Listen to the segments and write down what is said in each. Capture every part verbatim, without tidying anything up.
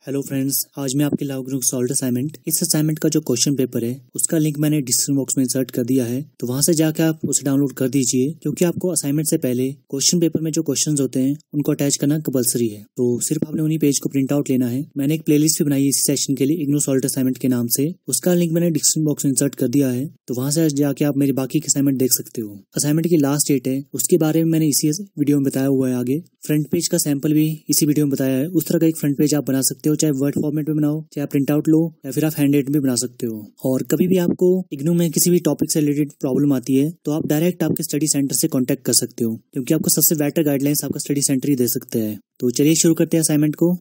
Hello friends, आज मैं आपके लाऊंगा ग्रुप सॉल्व असाइनमेंट। इस असाइनमेंट का जो क्वेश्चन पेपर है उसका लिंक मैंने डिस्क्रिप्शन बॉक्स में इंसर्ट कर दिया है, तो वहां से जाकर आप उसे डाउनलोड कर दीजिए, क्योंकि आपको असाइनमेंट से पहले क्वेश्चन पेपर में जो क्वेश्चंस होते हैं उनको अटैच करना कंपलसरी है। तो सिर्फ आपने उन्हीं पेज को प्रिंट आउट लेना है। मैंने एक प्लेलिस्ट भी बनाई है इसी सेशन के लिए, इग्नू सॉल्व असाइनमेंट के नाम से। उसका लिंक मैंने डिस्क्रिप्शन बॉक्स में इंसर्ट कर दिया है, तो वहां से जाके आप मेरे बाकी के असाइनमेंट देख सकते हो। असाइनमेंट की लास्ट डेट है, उसके बारे में मैंने इसी वीडियो में बताया हुआ है। आगे फ्रंट पेज का सैंपल भी इसी वीडियो में बताया है। उस तरह का एक फ्रंट पेज आप बना सकते हो, चाहे वर्ड फॉर्मेट में बनाओ, चाहे आप प्रिंट आउट लो, या फिर आप हैंड राइट भी बना सकते हो। और कभी भी आपको इग्नू में किसी भी टॉपिक से रिलेटेड प्रॉब्लम आती है तो आप डायरेक्ट आपके स्टडी सेंटर से कांटेक्ट कर सकते हो, क्योंकि आपको सबसे बेटर गाइडलाइंस आपका स्टडी सेंटर ही दे सकते हैं। तो चलिए शुरू करते हैं असाइनमेंट को।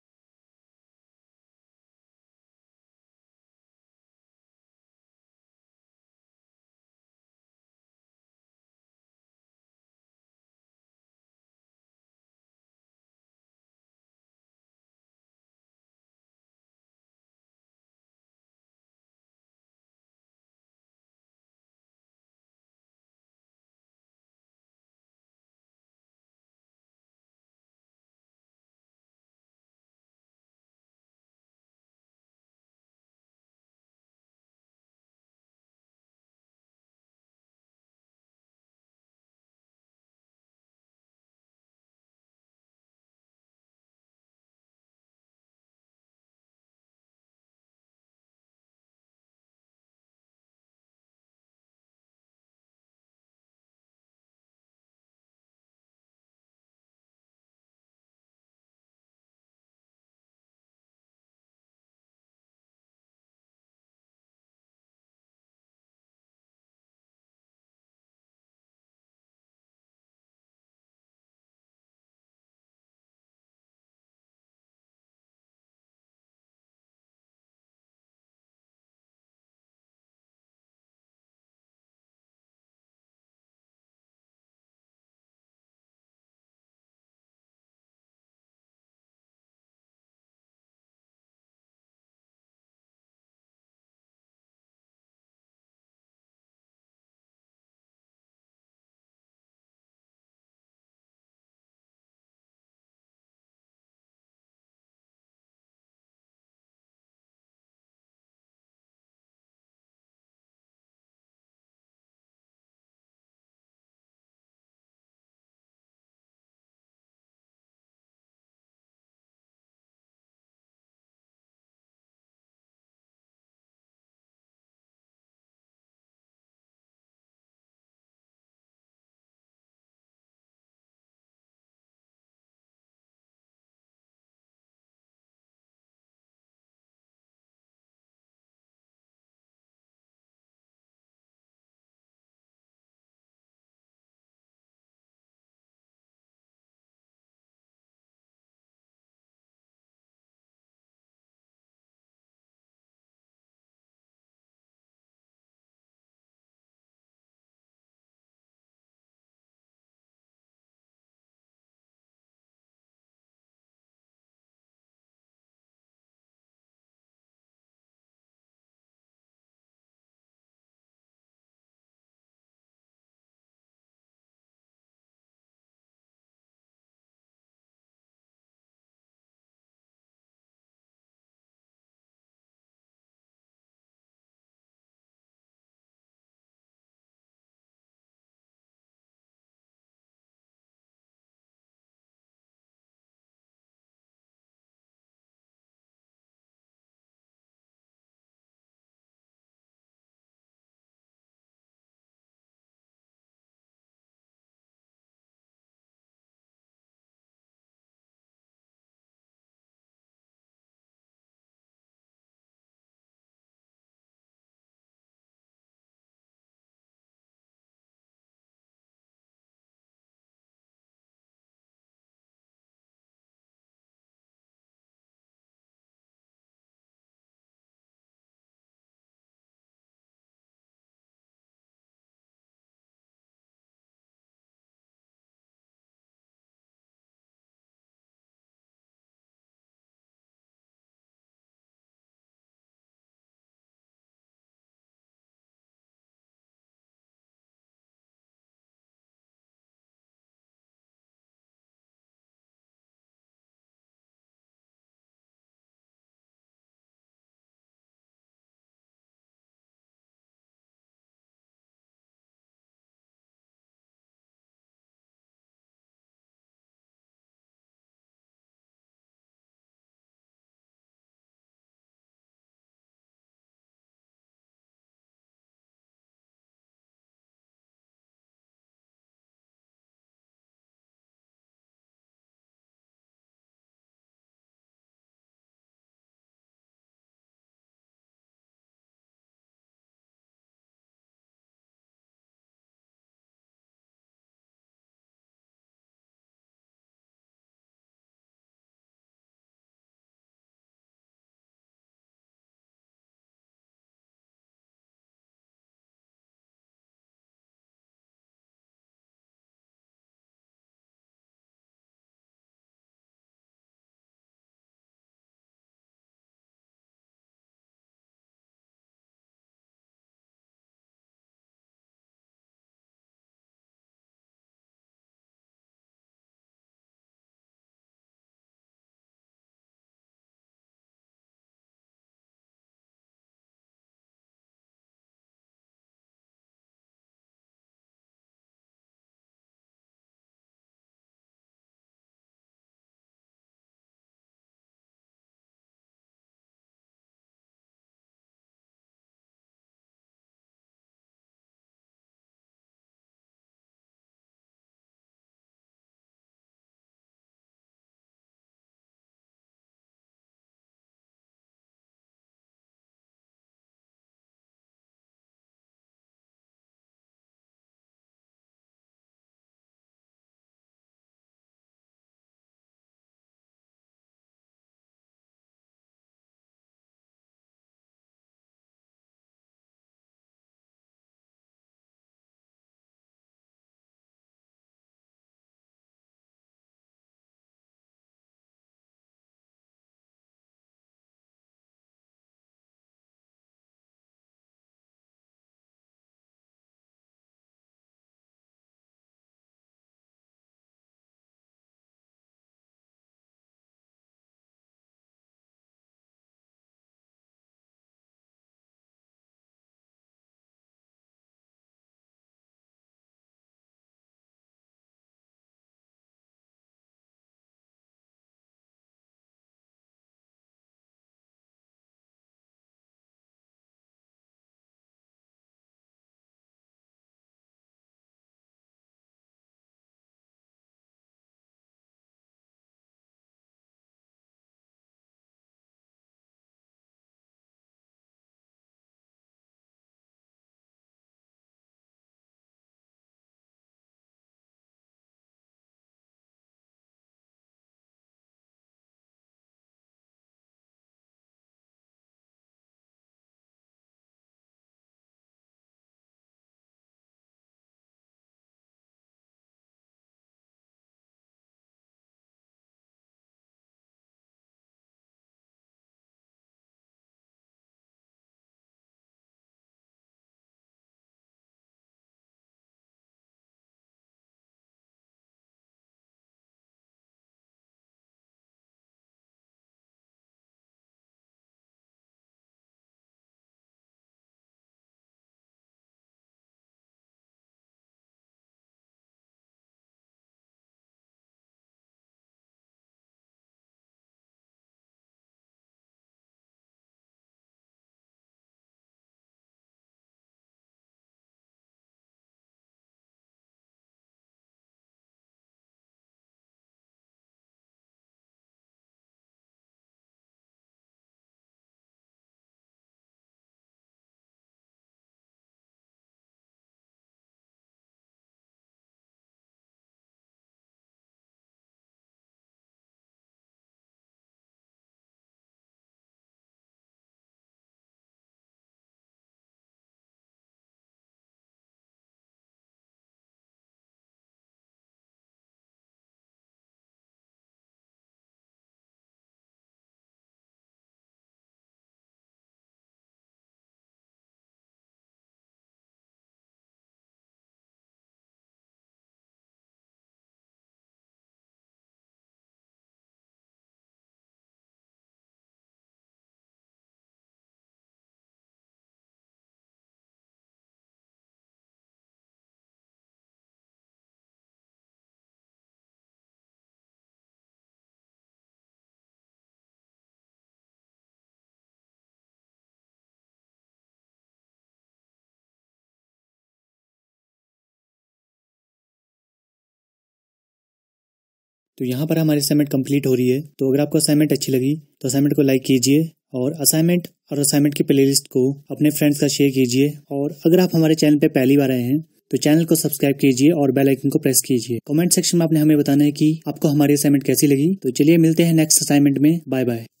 तो यहाँ पर हमारी असाइनमेंट कंप्लीट हो रही है। तो अगर आपको असाइनमेंट अच्छी लगी तो असाइनमेंट को लाइक कीजिए और असाइनमेंट और असाइनमेंट की प्लेलिस्ट को अपने फ्रेंड्स का शेयर कीजिए। और अगर आप हमारे चैनल पे पहली बार आए हैं तो चैनल को सब्सक्राइब कीजिए और बेल आइकन को प्रेस कीजिए। कमेंट सेक्शन में आपने हमें बताना है कि आपको हमारी असाइनमेंट कैसी लगी। तो चलिए मिलते हैं नेक्स्ट असाइनमेंट में। Bye bye.